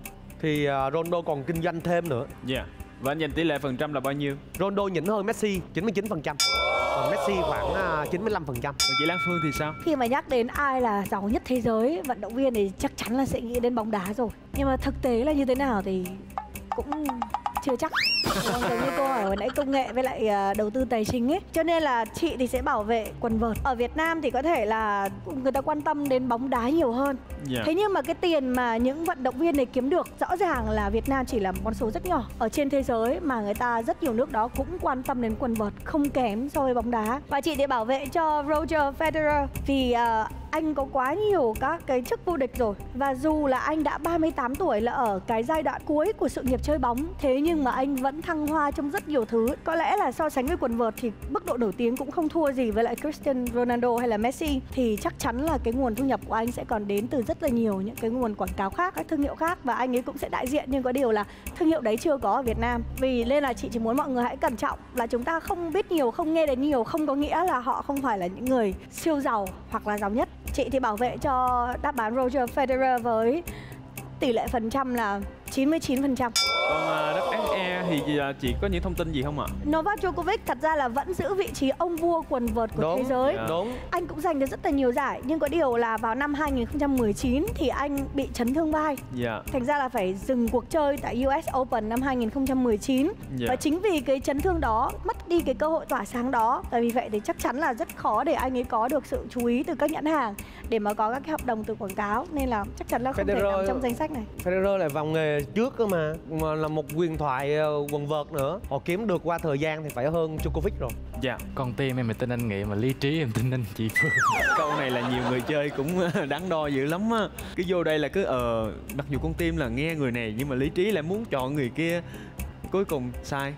thì Ronaldo còn kinh doanh thêm nữa. Dạ. Và anh dành tỷ lệ phần trăm là bao nhiêu? Ronaldo nhỉnh hơn Messi 99%, còn Messi khoảng 95%. Còn chị Lan Phương thì sao? Khi mà nhắc đến ai là giàu nhất thế giới, vận động viên thì chắc chắn là sẽ nghĩ đến bóng đá rồi. Nhưng mà thực tế là như thế nào thì cũng chưa chắc. Giống như cô hỏi hồi nãy, công nghệ với lại đầu tư tài chính ấy. Cho nên là chị thì sẽ bảo vệ quần vợt. Ở Việt Nam thì có thể là người ta quan tâm đến bóng đá nhiều hơn. Thế nhưng mà cái tiền mà những vận động viên này kiếm được, rõ ràng là Việt Nam chỉ là một con số rất nhỏ. Ở trên thế giới mà người ta rất nhiều nước đó cũng quan tâm đến quần vợt, không kém so với bóng đá. Và chị để bảo vệ cho Roger Federer vì anh có quá nhiều các cái chức vô địch rồi. Và dù là anh đã 38 tuổi, là ở cái giai đoạn cuối của sự nghiệp chơi bóng, thế nhưng mà anh vẫn thăng hoa trong rất nhiều thứ. Có lẽ là so sánh với quần vợt thì mức độ nổi tiếng cũng không thua gì với lại Cristiano Ronaldo hay là Messi. Thì chắc chắn là cái nguồn thu nhập của anh sẽ còn đến từ rất là nhiều những cái nguồn quảng cáo khác, các thương hiệu khác. Và anh ấy cũng sẽ đại diện, nhưng có điều là thương hiệu đấy chưa có ở Việt Nam. Vì nên là chị chỉ muốn mọi người hãy cẩn trọng, là chúng ta không biết nhiều, không nghe đến nhiều, không có nghĩa là họ không phải là những người siêu giàu hoặc là giàu nhất. Chị thì bảo vệ cho đáp án Roger Federer với tỷ lệ phần trăm là 99%. Còn đáp án E thì chị có những thông tin gì không ạ? Novak Djokovic thật ra là vẫn giữ vị trí ông vua quần vợt của thế giới. Đúng. Anh cũng giành được rất là nhiều giải, nhưng có điều là vào năm 2019 thì anh bị chấn thương vai. Thành ra là phải dừng cuộc chơi tại US Open năm 2019. Và chính vì cái chấn thương đó, mất đi cái cơ hội tỏa sáng đó. Và vì vậy thì chắc chắn là rất khó để anh ấy có được sự chú ý từ các nhãn hàng để mà có các cái hợp đồng từ quảng cáo. Nên là chắc chắn là không thể nằm trong danh sách này. Federer lại vào nghề trước cơ mà là một huyền thoại quần vợt nữa. Họ kiếm được qua thời gian thì phải hơn Djokovic rồi. Dạ. Con tim em tin anh Nghị, mà lý trí em tin anh chị Phương. Câu này là nhiều người chơi cũng đắn đo dữ lắm á. Cái vô đây là cứ mặc dù con tim là nghe người này nhưng mà lý trí lại muốn chọn người kia, cuối cùng sai.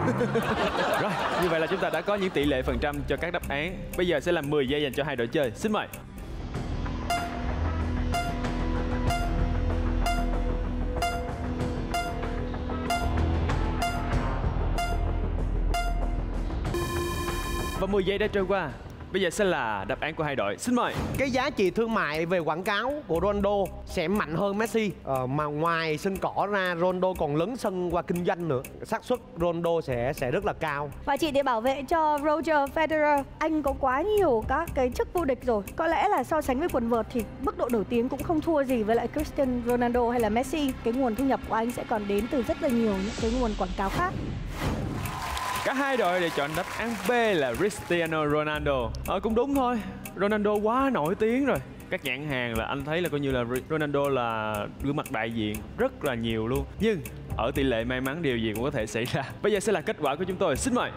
Rồi, như vậy là chúng ta đã có những tỷ lệ phần trăm cho các đáp án. Bây giờ sẽ là 10 giây dành cho hai đội chơi. Xin mời. Và 10 giây đã trôi qua. Bây giờ sẽ là đáp án của hai đội. Xin mời. Cái giá trị thương mại về quảng cáo của Ronaldo sẽ mạnh hơn Messi. Mà ngoài sân cỏ ra, Ronaldo còn lấn sân qua kinh doanh nữa. Xác suất Ronaldo sẽ rất là cao. Và chị để bảo vệ cho Roger Federer, anh có quá nhiều các cái chức vô địch rồi. Có lẽ là so sánh với quần vợt thì mức độ nổi tiếng cũng không thua gì với lại Cristiano Ronaldo hay là Messi. Cái nguồn thu nhập của anh sẽ còn đến từ rất là nhiều những cái nguồn quảng cáo khác. Cả hai đội đều chọn đáp án B là Cristiano Ronaldo. Cũng đúng thôi, Ronaldo quá nổi tiếng rồi. Các nhãn hàng là anh thấy là coi như là Ronaldo là gương mặt đại diện rất là nhiều luôn. Nhưng ở tỷ lệ may mắn điều gì cũng có thể xảy ra. Bây giờ sẽ là kết quả của chúng tôi. Xin mời.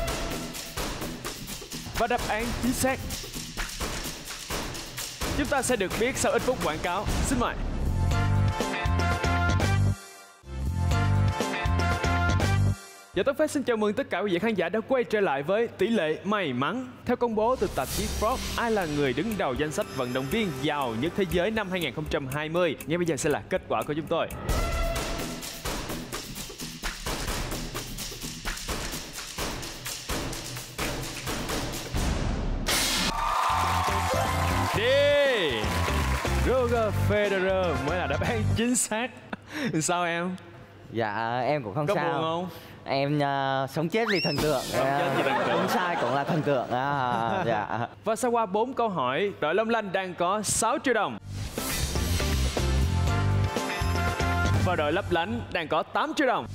Và đáp án chính xác chúng ta sẽ được biết sau ít phút quảng cáo. Xin mời. Và Tất Phát xin chào mừng tất cả quý vị khán giả đã quay trở lại với tỷ lệ may mắn. Theo công bố từ tạp chí Forbes, ai là người đứng đầu danh sách vận động viên giàu nhất thế giới năm 2020? Ngay bây giờ sẽ là kết quả của chúng tôi. Federer mới là đáp án chính xác. Sao em? Dạ em cũng không Có sao. buồn không? Em sống chết vì thần tượng. Sống chết vì thần tượng. Đúng sai cũng là thần tượng. Dạ. Và sau qua 4 câu hỏi, đội Long Lanh đang có 6 triệu đồng. Và đội Lấp Lánh đang có 8 triệu đồng.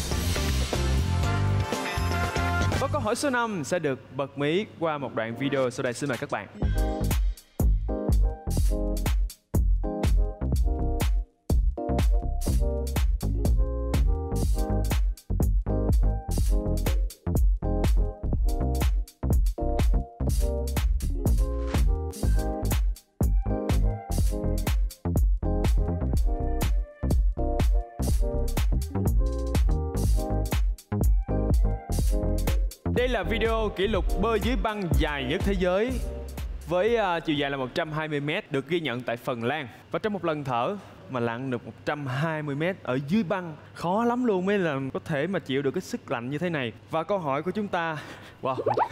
Và câu hỏi số 5 sẽ được bật mí qua một đoạn video sau đây, xin mời các bạn. Đây là video kỷ lục bơi dưới băng dài nhất thế giới với chiều dài là 120m được ghi nhận tại Phần Lan. Và trong một lần thở mà lặn được 120m ở dưới băng khó lắm luôn mới là có thể mà chịu được cái sức lạnh như thế này. Và câu hỏi của chúng ta, wow,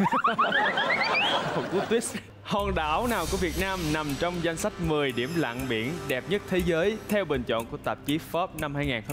một cú twist. Hòn đảo nào của Việt Nam nằm trong danh sách 10 điểm lặn biển đẹp nhất thế giới theo bình chọn của tạp chí Forbes năm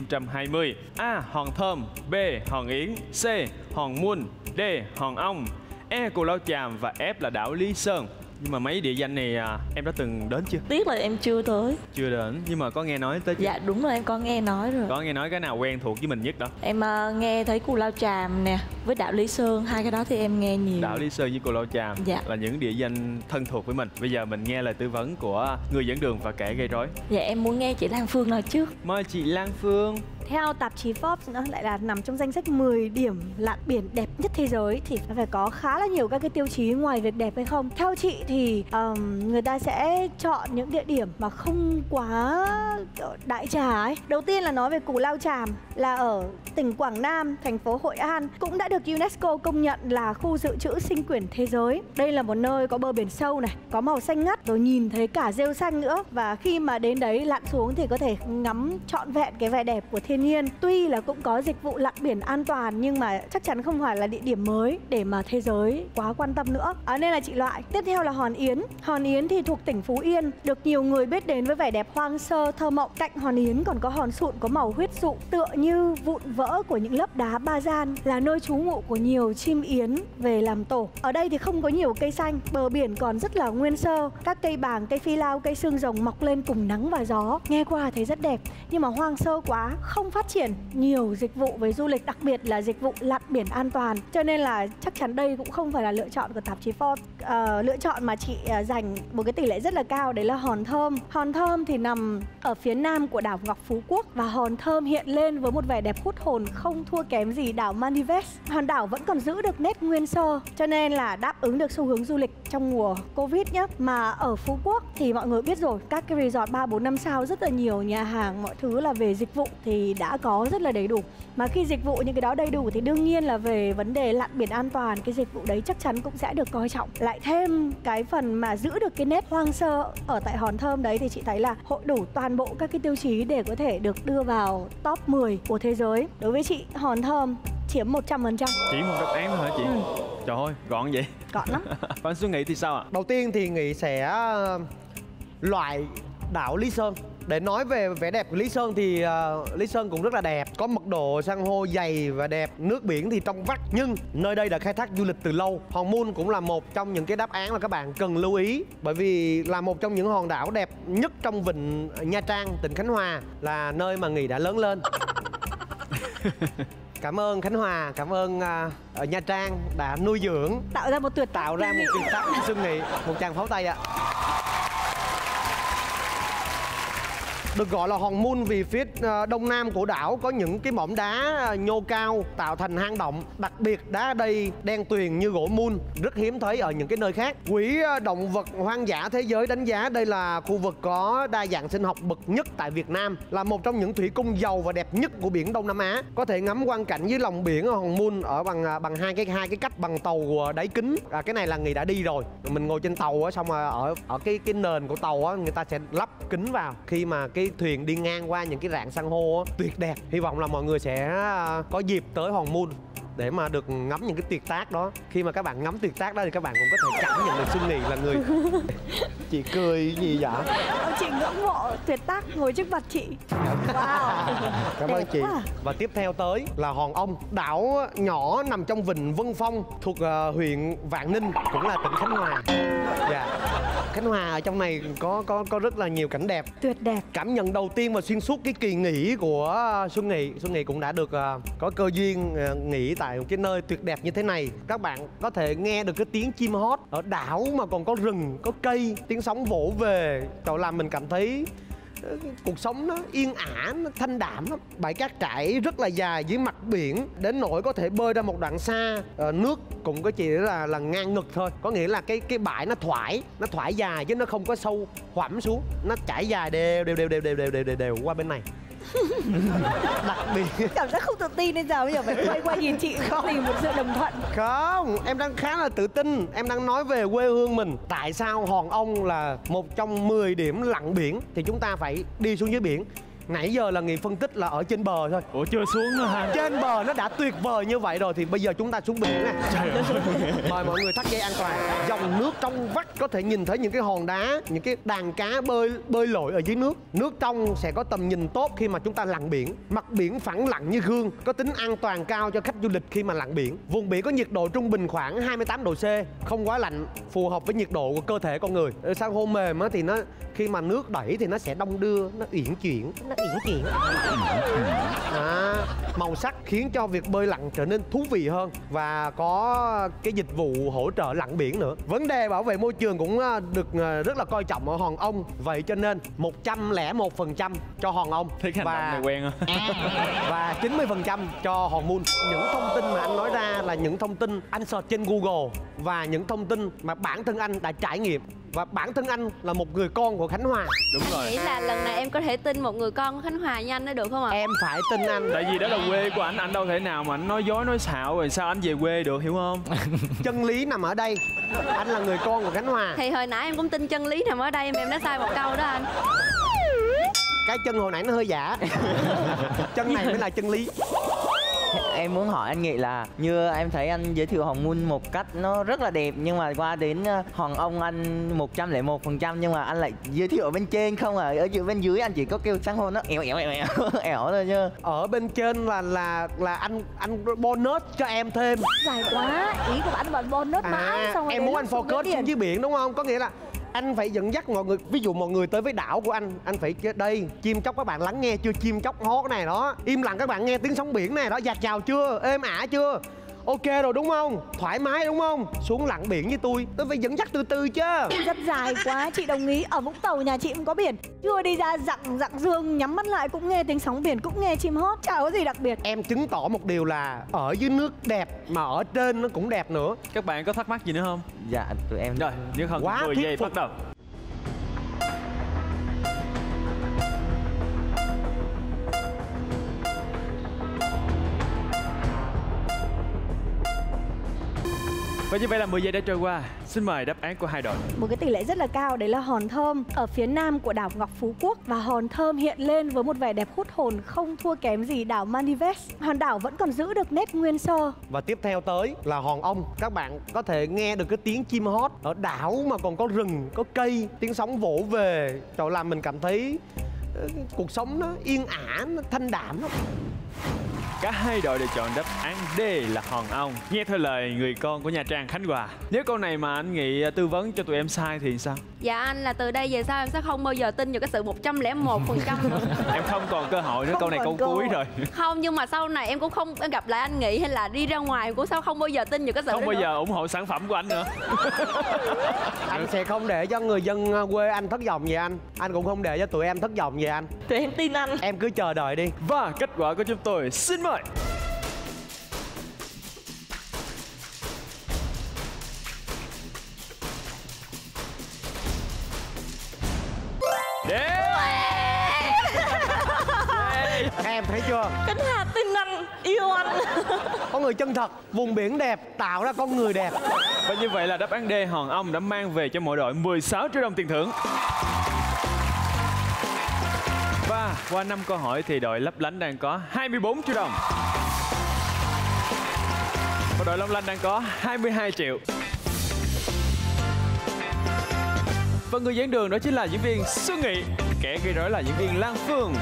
2020? A. Hòn Thơm, B. Hòn Yến, C. Hòn Mun, D. Hòn Ong, E. Cù Lao Chàm và F là đảo Lý Sơn. Nhưng mà mấy địa danh này em đã từng đến chưa? Tiếc là em chưa tới. Chưa đến, nhưng mà có nghe nói tới chưa? Dạ đúng rồi, em có nghe nói rồi. Có nghe nói cái nào quen thuộc với mình nhất đó? Em nghe thấy Cù Lao Chàm nè với đảo Lý Sơn, hai cái đó thì em nghe nhiều. Đảo Lý Sơn với Cù Lao Chàm là những địa danh thân thuộc với mình. Bây giờ mình nghe lời tư vấn của người dẫn đường và kẻ gây rối. Dạ em muốn nghe chị Lan Phương nói trước. Mời chị Lan Phương. Theo tạp chí Forbes nó lại là nằm trong danh sách 10 điểm lặn biển đẹp nhất thế giới thì phải có khá là nhiều các cái tiêu chí ngoài việc đẹp hay không. Theo chị thì người ta sẽ chọn những địa điểm mà không quá đại trà ấy. Đầu tiên là nói về Cù Lao Chàm là ở tỉnh Quảng Nam, thành phố Hội An, cũng đã được UNESCO công nhận là khu dự trữ sinh quyển thế giới. Đây là một nơi có bờ biển sâu này, có màu xanh ngắt, rồi nhìn thấy cả rêu xanh nữa. Và khi mà đến đấy lặn xuống thì có thể ngắm trọn vẹn cái vẻ đẹp của thiên nhiên. Tuy là cũng có dịch vụ lặn biển an toàn nhưng mà chắc chắn không phải là địa điểm mới để mà thế giới quá quan tâm nữa. Nên là chị loại. Tiếp theo là Hòn Yến. Hòn Yến thì thuộc tỉnh Phú Yên, được nhiều người biết đến với vẻ đẹp hoang sơ thơ mộng. Cạnh Hòn Yến còn có hòn sụn có màu huyết dụ tựa như vụn vỡ của những lớp đá ba gian, là nơi trú ngụ của nhiều chim yến về làm tổ. Ở đây thì không có nhiều cây xanh, bờ biển còn rất là nguyên sơ. Các cây bàng, cây phi lao, cây xương rồng mọc lên cùng nắng và gió. Nghe qua thấy rất đẹp nhưng mà hoang sơ quá, không phát triển nhiều dịch vụ về du lịch, đặc biệt là dịch vụ lặn biển an toàn. Cho nên là chắc chắn đây cũng không phải là lựa chọn của tạp chí Forbes. Lựa chọn mà chị dành một cái tỷ lệ rất là cao đấy là Hòn Thơm. Hòn Thơm thì nằm ở phía nam của đảo Ngọc Phú Quốc và Hòn Thơm hiện lên với một vẻ đẹp hút hồn không thua kém gì đảo Maldives. Hòn đảo vẫn còn giữ được nét nguyên sơ cho nên là đáp ứng được xu hướng du lịch trong mùa Covid nhé. Mà ở Phú Quốc thì mọi người biết rồi, các cái resort 3, 4, 5 sao rất là nhiều, nhà hàng, mọi thứ là về dịch vụ thì đã có rất là đầy đủ. Mà khi dịch vụ những cái đó đầy đủ thì đương nhiên là về vấn đề lặn biển an toàn, cái dịch vụ đấy chắc chắn cũng sẽ được coi trọng. Lại thêm cái phần mà giữ được cái nét hoang sơ ở tại Hòn Thơm đấy thì chị thấy là hội đủ toàn bộ các cái tiêu chí để có thể được đưa vào top 10 của thế giới. Đối với chị, Hòn Thơm chiếm 100%. Chỉ một đáp án thôi hả chị? Trời ơi, gọn vậy. Gọn lắm. Còn Xuân Nghị thì sao ạ? Đầu tiên thì Nghị sẽ loại đảo Lý Sơn. Để nói về vẻ đẹp của Lý Sơn thì Lý Sơn cũng rất là đẹp, có mật độ san hô dày và đẹp, nước biển thì trong vắt. Nhưng nơi đây đã khai thác du lịch từ lâu. Hòn Mun cũng là một trong những cái đáp án mà các bạn cần lưu ý, bởi vì là một trong những hòn đảo đẹp nhất trong vịnh Nha Trang, tỉnh Khánh Hòa, là nơi mà Nghị đã lớn lên. Cảm ơn Khánh Hòa, cảm ơn Nha Trang đã nuôi dưỡng, tạo ra một tuyệt tác Xuân Nghị. Một tràng pháo tay ạ. Được gọi là hòn Mun vì phía đông nam của đảo có những cái mỏm đá nhô cao tạo thành hang động. Đặc biệt đá ở đây đen tuyền như gỗ mun, rất hiếm thấy ở những cái nơi khác. Quỹ động vật hoang dã thế giới đánh giá đây là khu vực có đa dạng sinh học bậc nhất tại Việt Nam, là một trong những thủy cung giàu và đẹp nhất của biển Đông Nam Á. Có thể ngắm quang cảnh dưới lòng biển ở hòn Mun ở bằng hai cái cách bằng tàu đáy kính. Cái này là Nghị đã đi rồi. Mình ngồi trên tàu xong rồi ở cái nền của tàu người ta sẽ lắp kính vào. Khi mà cái thuyền đi ngang qua những cái rạn san hô tuyệt đẹp. Hy vọng là mọi người sẽ có dịp tới hòn Mun để mà được ngắm những cái tuyệt tác đó. Khi mà các bạn ngắm tuyệt tác đó thì các bạn cũng có thể cảm nhận được Xuân Nghị là người. Chị cười gì vậy? Chị ngưỡng mộ tuyệt tác ngồi trước mặt chị. Wow. Cảm ơn chị. Và tiếp theo tới là Hòn Ông, đảo nhỏ nằm trong vịnh Vân Phong thuộc huyện Vạn Ninh, cũng là tỉnh Khánh Hòa. Dạ. Khánh Hòa ở trong này có rất là nhiều cảnh đẹp. Tuyệt đẹp. Cảm nhận đầu tiên mà xuyên suốt cái kỳ nghỉ của Xuân Nghị cũng đã được có cơ duyên nghỉ tại một cái nơi tuyệt đẹp như thế này. Các bạn có thể nghe được cái tiếng chim hót ở đảo mà còn có rừng, có cây, tiếng sóng vỗ về, trời, làm mình cảm thấy cuộc sống nó yên ả, nó thanh đạm lắm. Bãi cát trải rất là dài dưới mặt biển, đến nỗi có thể bơi ra một đoạn xa. Nước cũng có chỉ là ngang ngực thôi, có nghĩa là cái bãi nó thoải dài chứ nó không có sâu hoẳm xuống, nó trải dài đều qua bên này. Đặc biệt cảm giác không tự tin nên giờ bây giờ phải quay qua nhìn chị không tìm một sự đồng thuận. Không, em đang khá là tự tin. Em đang nói về quê hương mình. Tại sao Hòn Ông là một trong 10 điểm lặn biển thì chúng ta phải đi xuống dưới biển. Nãy giờ là Nghị phân tích là ở trên bờ thôi. Ủa chưa xuống nữa hả? Trên bờ nó đã tuyệt vời như vậy rồi thì bây giờ chúng ta xuống biển nè. Mời mọi người thắt dây an toàn. Dòng nước trong vắt, có thể nhìn thấy những cái hòn đá, những cái đàn cá bơi lội ở dưới nước. Nước trong sẽ có tầm nhìn tốt khi mà chúng ta lặn biển. Mặt biển phẳng lặng như gương, có tính an toàn cao cho khách du lịch khi mà lặn biển. Vùng biển có nhiệt độ trung bình khoảng 28 độ C, không quá lạnh, phù hợp với nhiệt độ của cơ thể con người. San hô mềm thì nó khi mà nước đẩy thì nó sẽ đong đưa, nó uyển chuyển. Màu sắc khiến cho việc bơi lặn trở nên thú vị hơn và có cái dịch vụ hỗ trợ lặn biển nữa. Vấn đề bảo vệ môi trường cũng được rất là coi trọng ở Hòn Ông. Vậy cho nên 101% cho Hòn Ông và quen và 90% cho Hòn Mun. Những thông tin mà anh nói ra là những thông tin anh search trên Google và những thông tin mà bản thân anh đã trải nghiệm. Và bản thân anh là một người con của Khánh Hòa. Đúng rồi. Nghĩ là lần này em có thể tin một người con của Khánh Hòa như anh đó được không ạ? Em phải tin anh. Tại vì đó là quê của anh đâu thể nào mà anh nói dối nói xạo rồi sao anh về quê được, hiểu không? Chân lý nằm ở đây. Anh là người con của Khánh Hòa. Thì hồi nãy em cũng tin chân lý nằm ở đây mà em đã sai một câu đó anh. Cái chân hồi nãy nó hơi giả. Chân này mới là chân lý. Em muốn hỏi anh Nghị là như em thấy anh giới thiệu Hòn Mun một cách nó rất là đẹp, nhưng mà qua đến Hòn Ông anh 101%, nhưng mà anh lại giới thiệu ở bên trên không à, ở bên dưới anh chỉ có kêu san hô nó ẻo thôi chứ. Ở bên trên là anh bonus cho em thêm. Dài quá, ý của bạn là bonus mãi xong rồi em muốn anh focus xuống dưới biển đúng không? Có nghĩa là anh phải dẫn dắt mọi người. Ví dụ mọi người tới với đảo của anh phải đây, chim chóc các bạn lắng nghe chưa? Chim chóc hót này đó, im lặng các bạn nghe tiếng sóng biển này đó, dạt dào chưa? Êm ả chưa? Ok rồi đúng không? Thoải mái đúng không? Xuống lặn biển với tôi phải dẫn dắt từ từ chứ. Rất dài quá, chị đồng ý. Ở Vũng Tàu nhà chị cũng có biển. Chưa đi ra dặng dương, nhắm mắt lại cũng nghe tiếng sóng biển, cũng nghe chim hót, chả có gì đặc biệt. Em chứng tỏ một điều là ở dưới nước đẹp mà ở trên nó cũng đẹp nữa. Các bạn có thắc mắc gì nữa không? Dạ tụi em rồi, nếu không 10 giây bắt đầu. Và như vậy là 10 giây đã trôi qua. Xin mời đáp án của hai đội. Một cái tỷ lệ rất là cao đấy là Hòn Thơm ở phía nam của đảo Ngọc Phú Quốc. Và Hòn Thơm hiện lên với một vẻ đẹp hút hồn không thua kém gì đảo Maldives. Hòn đảo vẫn còn giữ được nét nguyên sơ. Và tiếp theo tới là Hòn Ông. Các bạn có thể nghe được cái tiếng chim hót ở đảo mà còn có rừng, có cây, tiếng sóng vỗ về, trời, làm mình cảm thấy cuộc sống nó yên ả, nó thanh đạm lắm. Cả hai đội đều chọn đáp án D là Hòn Ông. Nghe theo lời người con của Nha Trang, Khánh Hòa. Nếu câu này mà anh Nghị tư vấn cho tụi em sai thì sao? Dạ anh là từ đây về sau em sẽ không bao giờ tin vào cái sự 101% nữa. Em không còn cơ hội nữa, câu này câu cuối rồi. Không, nhưng mà sau này em cũng không em gặp lại anh Nghị hay là đi ra ngoài em cũng sao không bao giờ tin vào cái sự không đó bao nữa. giờ ủng hộ sản phẩm của anh nữa. Anh sẽ không để cho người dân quê anh thất vọng về anh. Anh cũng không để cho tụi em thất vọng về anh. Tụi em tin anh. Em cứ chờ đợi đi. Và kết quả của chúng tôi xin mời. Em thấy chưa? Khánh Hà tin anh, yêu anh. Có người chân thật, vùng biển đẹp tạo ra con người đẹp. Và như vậy là đáp án D Hòn Ông đã mang về cho mỗi đội 16 triệu đồng tiền thưởng. Và qua 5 câu hỏi thì đội Lấp Lánh đang có 24 triệu đồng. Và đội Long Lanh đang có 22 triệu. Và người dẫn đường đó chính là diễn viên Xuân Nghị, kẻ gây rối là diễn viên Lan Phương.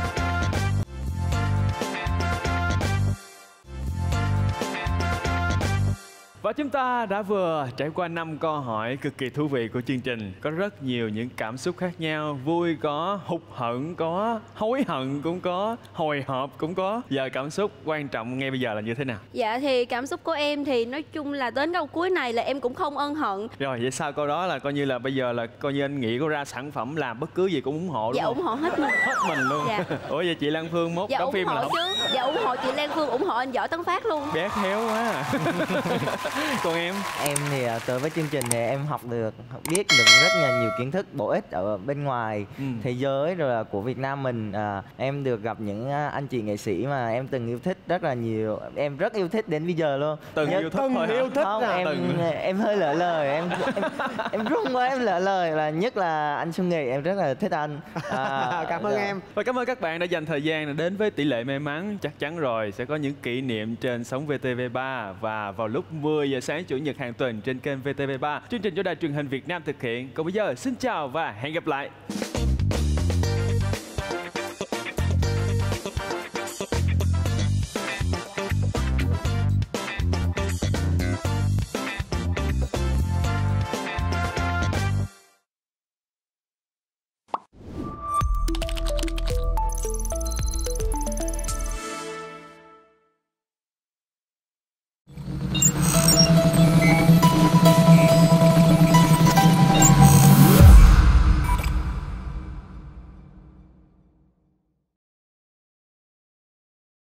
Và chúng ta đã vừa trải qua 5 câu hỏi cực kỳ thú vị của chương trình. Có rất nhiều những cảm xúc khác nhau. Vui có, hụt hẫng có, hối hận cũng có, hồi hộp cũng có. Giờ cảm xúc quan trọng ngay bây giờ là như thế nào? Dạ thì cảm xúc của em thì nói chung là đến câu cuối này là em cũng không ân hận. Rồi vậy sau câu đó là coi như là bây giờ là coi như anh Nghị có ra sản phẩm làm bất cứ gì cũng ủng hộ đúng Dạ không? ủng hộ hết mình. Hết mình luôn. Dạ. Ủa vậy chị Lan Phương mốt Dạ đóng ủng phim là hộ không? chứ. Dạ ủng hộ chị Lan Phương, ủng hộ anh Võ Tấn Phát luôn. Bé khéo quá. Còn em? Em thì tới với chương trình thì em biết được rất là nhiều kiến thức bổ ích ở bên ngoài thế giới rồi là của Việt Nam mình. Em được gặp những anh chị nghệ sĩ mà em từng yêu thích rất là nhiều. Em rất yêu thích đến bây giờ luôn. Yêu thích thôi hả? Yêu thích Không, à? em hơi lỡ lời, em run quá, em lỡ lời, là nhất là anh Xuân Nghị, em rất là thích anh. Cảm ơn em. Và cảm ơn các bạn đã dành thời gian đến với Tỷ lệ may mắn. Chắc chắn rồi sẽ có những kỷ niệm trên sóng VTV3 và vào lúc 10 giờ sáng Chủ nhật hàng tuần trên kênh VTV3. Chương trình do Đài Truyền hình Việt Nam thực hiện. Còn bây giờ xin chào và hẹn gặp lại.